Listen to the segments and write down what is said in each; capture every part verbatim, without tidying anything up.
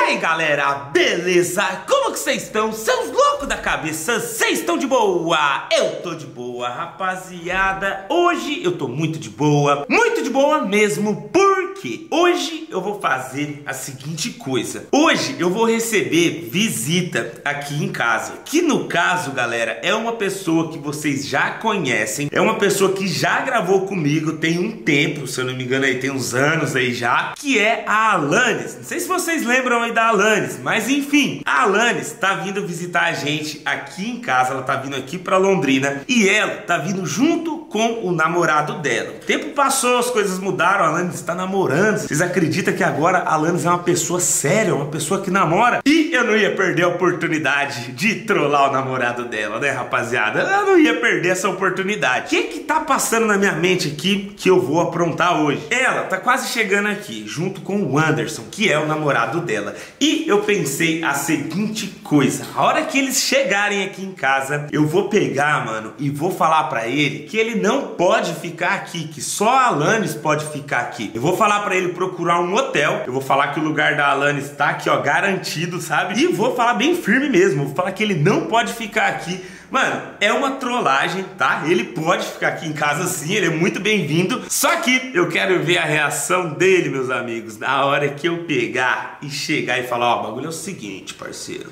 aí galera, beleza? Como que vocês estão? Seus loucos da cabeça, vocês estão de boa? Eu tô de boa, rapaziada. Hoje eu tô muito de boa, muito de boa mesmo, porque hoje eu vou fazer a seguinte coisa. Hoje eu vou receber visita aqui em casa, que no caso, galera, é uma pessoa que vocês já conhecem. É uma pessoa que já gravou comigo tem um tempo, se eu não me engano aí tem uns anos aí já, que é a Alanis. Não sei se vocês lembram aí da Alanis, mas enfim, a Alanis tá vindo visitar a gente aqui em casa. Ela tá vindo aqui pra Londrina e ela tá vindo junto com o namorado dela. O tempo passou, as coisas mudaram, a Alanis está namorando. Vocês acreditam que agora a Alanis é uma pessoa séria, uma pessoa que namora? E eu não ia perder a oportunidade de trollar o namorado dela, né, rapaziada? Eu não ia perder essa oportunidade. O que que tá passando na minha mente aqui que eu vou aprontar hoje? Ela tá quase chegando aqui, junto com o Anderson, que é o namorado dela. E eu pensei a seguinte coisa: a hora que eles chegarem aqui em casa, eu vou pegar, mano, e vou falar pra ele que ele não pode ficar aqui, que só a Alanis pode ficar aqui. Eu vou falar pra ele procurar um hotel. Eu vou falar que o lugar da Alanis tá aqui, ó, garantido, sabe? E vou falar bem firme mesmo. Vou falar que ele não pode ficar aqui. Mano, é uma trollagem, tá? Ele pode ficar aqui em casa sim, ele é muito bem-vindo. Só que eu quero ver a reação dele, meus amigos, na hora que eu pegar e chegar e falar: ó, o bagulho é o seguinte, parceiro,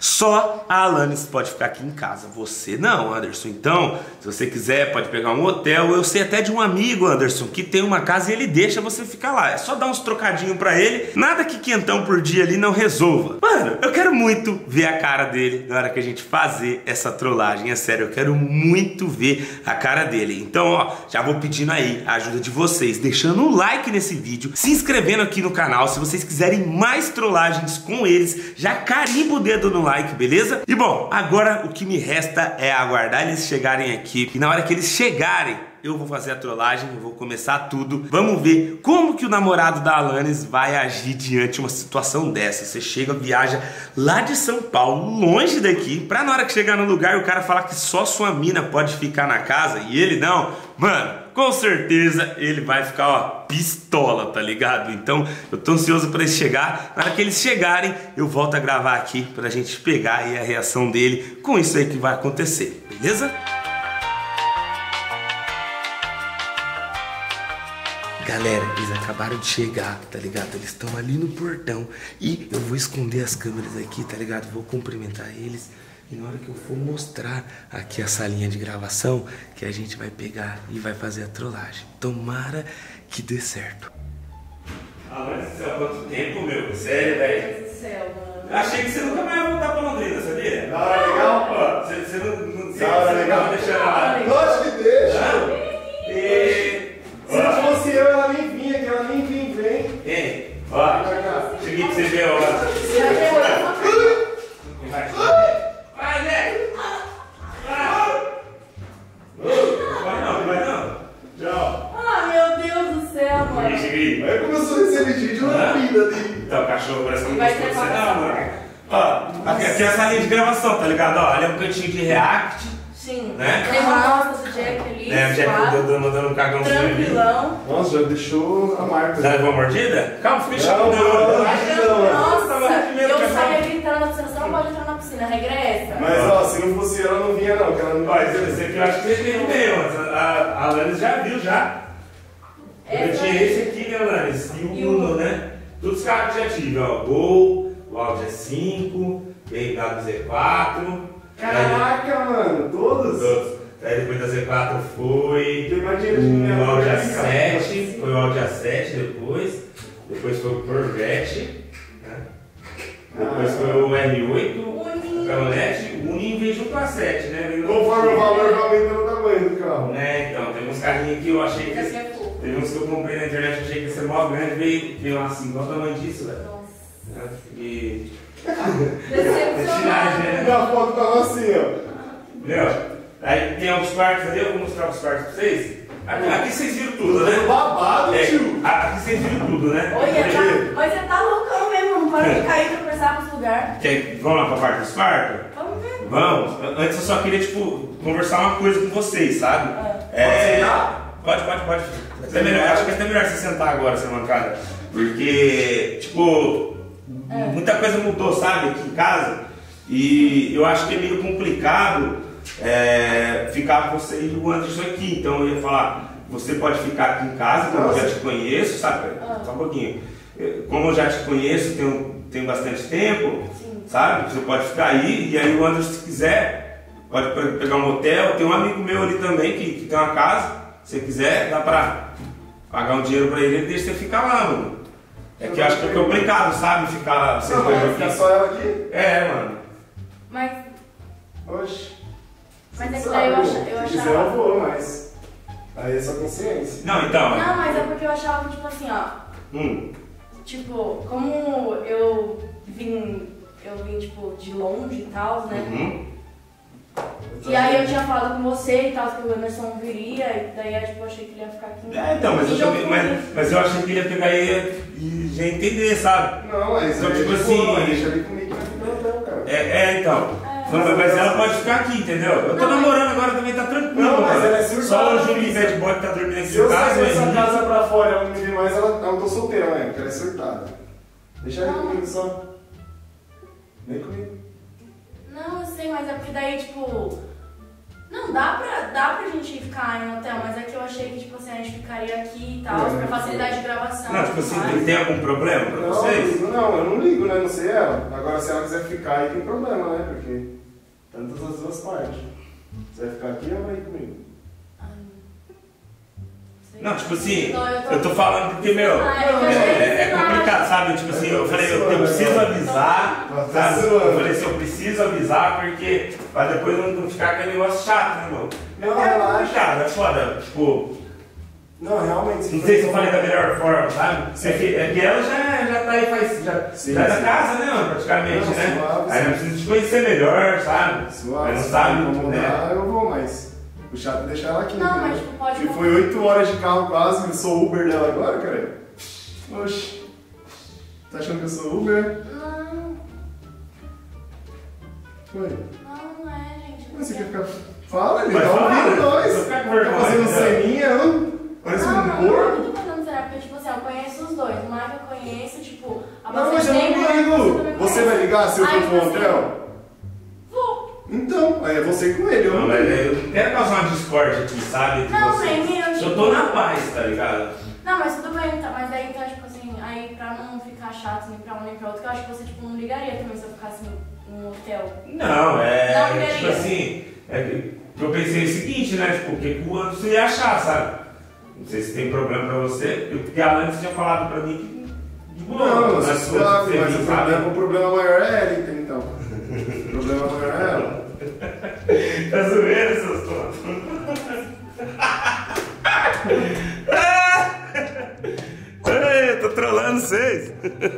só a Alanis pode ficar aqui em casa, você não, Anderson. Então, se você quiser, pode pegar um hotel. Eu sei até de um amigo, Anderson, que tem uma casa e ele deixa você ficar lá. É só dar uns trocadinhos pra ele. Nada que quentão por dia ali não resolva. Mano, eu quero muito ver a cara dele na hora que a gente fazer essa trollagem. É sério, eu quero muito ver a cara dele. Então, ó, já vou pedindo aí a ajuda de vocês, deixando um like nesse vídeo, se inscrevendo aqui no canal. Se vocês quiserem mais trollagens com eles, já carimba o dedo no like. Like, beleza? E bom, agora o que me resta é aguardar eles chegarem aqui. E na hora que eles chegarem, eu vou fazer a trollagem, eu vou começar tudo. Vamos ver como que o namorado da Alanis vai agir diante de uma situação dessa. Você chega, viaja lá de São Paulo, longe daqui, pra na hora que chegar no lugar o cara falar que só sua mina pode ficar na casa e ele não. Mano, com certeza ele vai ficar, ó, pistola, tá ligado? Então eu tô ansioso pra eles chegar. Na hora que eles chegarem, eu volto a gravar aqui pra gente pegar aí a reação dele com isso aí que vai acontecer, beleza? Galera, eles acabaram de chegar, tá ligado? Eles estão ali no portão e eu vou esconder as câmeras aqui, tá ligado? Vou cumprimentar eles e na hora que eu for mostrar aqui a salinha de gravação, que a gente vai pegar e vai fazer a trollagem. Tomara que dê certo. Ah, mas há quanto tempo, meu? Sério, velho? Meu Deus do céu, mano. Eu achei que você nunca mais ia voltar pra Londrina, sabia? Da hora legal? Ó, você, você não, não, Da hora legal? deixando lá. Lógico que deixa. Ah? E... Se não fosse eu, ela nem vinha, que ela nem vinha, vem. Ei, ó, cheguei pra você ver, ó. Vai, Zé! Vai não, vai não. Tchau. Ah, meu Deus do céu, mano. Cheguei, cheguei. Aí começou a receber vídeo na vida dele. Então, o cachorro parece que não Vai gostou de ter você, vaca. não, mano. Ó, aqui, aqui é a salinha de gravação, tá ligado? Ó, ali é um cantinho de react. Sim. Né? Tem uma nossa do Jack ali. Né, o Jack mandando, mandando um cagãozinho ali. Tranquilão. Nossa, já deixou a marca. Já levou uma mordida? Calma, fica chato, Não, não. não, não. Nossa, eu cachorro. saía gritando na piscina, você não pode entrar na piscina, a regra é essa. Mas ó, se não fosse ela, não vinha não, que ela não Olha, esse aqui eu acho que você tem meio, mas a, a Alanis já viu já. Eu Essa tinha aí. esse aqui, né, Alanis? E o E o- Uno, né? Todos os carros que já tive, ó. Gol, o Audi A cinco, B M W Z quatro. Caraca, mano, todos? Todos. Aí depois da Z quatro foi Tem mais dinheiro de minha o Audi A mãe, sete, foi o Audi A sete depois. Depois foi o Corvette, né? Depois Ah, foi o R oito, Uninho. o caminhonete. O Uninho veio junto com a sete, né? Veio Conforme o valor vai aumentando o tamanho do carro. Né, então, tem uns carrinhos aqui, eu achei que... Esse é fofo. Teve uns que eu comprei na internet, eu achei que ia ser mó grande, veio, veio assim, qual o tamanho disso, velho? Nossa. Né? E... Decepcionado. né? Na foto tava assim, ó. Meu, aí tem uns quartos ali, eu vou mostrar os quartos pra vocês. Aqui, aqui vocês viram tudo, né? Babado, É, tio. aqui vocês viram tudo, né? Olha, tá, mas você tá loucão mesmo, não para de cair e tropeçar nos lugares. Quer, vamos lá pra parte dos quartos? Vamos ver. Vamos. Antes eu só queria, tipo, conversar uma coisa com vocês, sabe? Pode sentar? Pode, pode, pode. Até melhor, acho que é até melhor você sentar agora, essa mancada. Porque, tipo, É. Muita coisa mudou, sabe, aqui em casa. E eu acho que é meio complicado é, ficar você e o Anderson aqui. Então eu ia falar, você pode ficar aqui em casa, como eu já te conheço, sabe? Ah. Só um pouquinho. Como eu já te conheço, tenho, tenho bastante tempo, sim, sabe? Você pode ficar aí, e aí o Anderson, se quiser, pode pegar um hotel. Tem um amigo meu ali também que, que tem uma casa. Se você quiser, dá pra pagar um dinheiro pra ele, ele deixa você ficar lá, mano. É que eu acho que é complicado, sabe? Ficar lá sem coisa aqui. Ficar só ela aqui? É, mano. Mas. Oxe. Mas é que daí eu achava. Eu Se achava... quiser eu vou, mas. Aí é só consciência. Não, então. Não, mas é porque eu achava, tipo assim, ó. Hum. Tipo, como eu vim. Eu vim, tipo, de longe e tal, né? Uhum. E aí eu tinha falado com você e tal, que o Anderson viria, e daí eu tipo, achei que ele ia ficar aqui. É, então, mas eu, também, mas, mas eu achei que ele ia pegar e, e já entender, sabe? Não, mas então, tipo é assim. Boa, deixa ele comigo que vai ficar hotel, cara. É, é então. É. Não, mas ela pode ficar aqui, entendeu? Eu tô não, namorando mas... agora também, tá tranquilo. Não, mas cara. ela é surtada. Só o Júlio Bad Boy que tá dormindo aqui em casa. Se eu sair dessa casa pra fora e ela não me vê mais, ela, ela não tô solteira, né? Porque ela é surtada. Deixa ela comigo só. Vem comigo. Não, eu sei, mas é porque daí, tipo. Não, dá pra, dá pra gente ficar em hotel, mas é que eu achei que, tipo assim, a gente ficaria aqui e tal, é, pra facilidade de gravação. Não, tipo assim, tem algum problema pra não, vocês? Não, eu não ligo, né? Não sei ela. Agora, se ela quiser ficar aí, tem problema, né? Porque tantas as duas partes. Você vai ficar aqui ou vai ir comigo? Não, tipo assim, eu tô falando porque, meu, é, é complicado, sabe? Tipo assim, eu falei, eu, eu preciso avisar, sabe? Eu falei assim, eu preciso avisar porque pra depois não ficar aquele negócio chato, né, meu? Não, é relaxa. complicado, é foda, tipo... Não, realmente... Não sei se eu falei da melhor forma, sabe? É que, é que ela já, já tá aí, faz, já, sim, já é da casa, né, mano, praticamente, não, né? Suave, aí eu preciso te conhecer melhor, sabe? Suave, mas não sabe, né? Eu vou, mas... O chato é deixar ela aqui. Não, mas tipo, pode... Que foi oito horas de carro quase, eu sou Uber dela agora, cara. Oxi. Tá achando que eu sou Uber? Não. Foi? Não, não é, gente. Mas você quer ficar... Fala, ele vai tá ouvindo nós. Tô ficando com vergonha. Tá fazendo ceninha, não? Parece não, um não, porco. não, eu tô fazendo será, porque tipo assim, eu conheço os dois. O Mike eu conheço, tipo... A Não, mas eu não ligo. Você vai ligar se eu for pro hotel? Vou. Então, aí é você com ele, eu não. Não, mas eu não quero causar uma discórdia aqui, sabe? Não, nem eu. Eu tô na paz, tá ligado? Não, mas tudo bem, tá, mas daí então, tipo assim, aí pra não ficar chato nem pra um nem pra outro, que eu acho que você tipo, não ligaria também se eu ficasse num hotel. Não, é. Não ligaria. Tipo assim, é que eu pensei o seguinte, né? Tipo, o que o Anderson ia achar, sabe? Não sei se tem problema pra você, porque a Lana tinha falado pra mim que. De boa, não, mas, você sabe, mas o problema, o problema maior é ele, então. O problema maior é ela. Tá zoeira, seus tontos. Eu tô trolando vocês.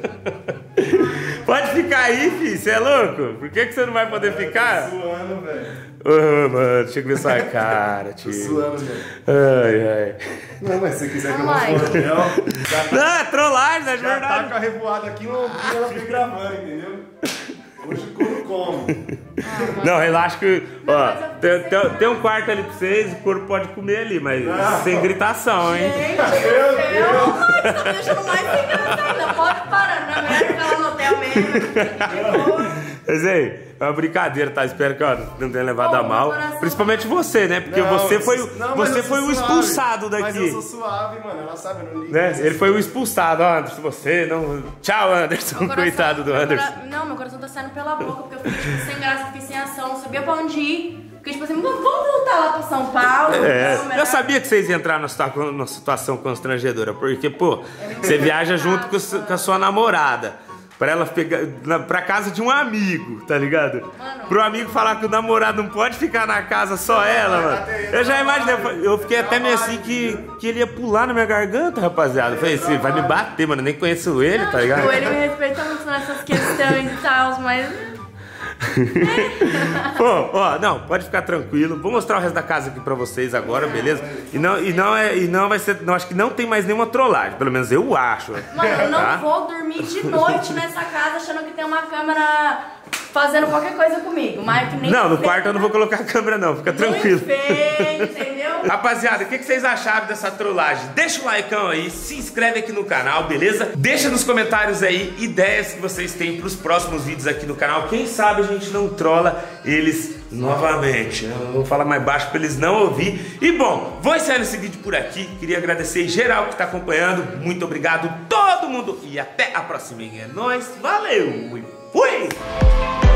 Pode ficar aí, filho. Você é louco? Por que, que você não vai poder ficar? Tô suando, velho. Ô, mano, deixa eu ver sua cara, tio. Tô suando, velho. Ai, ai. Não, mas se você quiser que eu Não, vou pro hotel. Não, é trollagem, é de Já verdade. tá com a revoada aqui no ouvido e ela fica gravando, entendeu? Hoje o couro come. Ah, não, relaxa que. Não, ó, mas eu tem, pensei tem, que tem um não. quarto ali pra vocês, o couro pode comer ali, mas Não. sem gritação, hein? Gente, Meu eu você tá me deixando mais sem graça ainda. Pode parar, não é melhor ficar lá no hotel mesmo. Mas aí, é uma brincadeira, tá? Espero que ó, não tenha levado Pô, a mal. coração. Principalmente você, né? Porque Não, você foi, o- não, mas você eu foi sou o suave. expulsado daqui. Mas eu sou suave, mano. Ela sabe, eu não ligo. Né? Ele foi o expulsado, ó, Anderson, você não. Tchau, Anderson, Meu coração- coitado do meu Anderson. cora- Não, meu coração tá saindo pela boca, porque eu fiquei tipo, sem graça, fiquei sem ação, não sabia pra onde ir. Porque, tipo assim, vamos voltar lá pra São Paulo. É, vamos, eu sabia que vocês iam entrar numa situa- numa situação constrangedora, porque, pô, você viaja junto com, su- com a sua namorada. Pra ela pegar na, pra casa de um amigo, tá ligado? Mano. Pro amigo falar que o namorado não pode ficar na casa só ela, mano. Eu já imaginei, eu fiquei até meio assim que, que ele ia pular na minha garganta, rapaziada. Eu falei assim, vai me bater, mano. Eu nem conheço ele, tá ligado? Tipo, ele me respeita muito nessas questões e tal, mas. Pô, ó, não, pode ficar tranquilo. Vou mostrar o resto da casa aqui pra vocês agora, beleza? E não, e não é, e não vai ser, não acho que não tem mais nenhuma trollagem, pelo menos eu acho. Mano, eu não tá? vou dormir de noite nessa casa achando que tem uma câmera fazendo qualquer coisa comigo, mas que nem... Não, no quarto eu não vou colocar a câmera não, fica tranquilo. Feio, entendeu? Rapaziada, o que vocês acharam dessa trollagem? Deixa o likeão aí, se inscreve aqui no canal, beleza? Deixa nos comentários aí ideias que vocês têm pros próximos vídeos aqui no canal. Quem sabe a gente não trola eles novamente. Eu vou falar mais baixo pra eles não ouvir. E bom, vou encerrar esse vídeo por aqui. Queria agradecer geral que tá acompanhando. Muito obrigado todo mundo e até a próxima. É nóis, valeu e fui!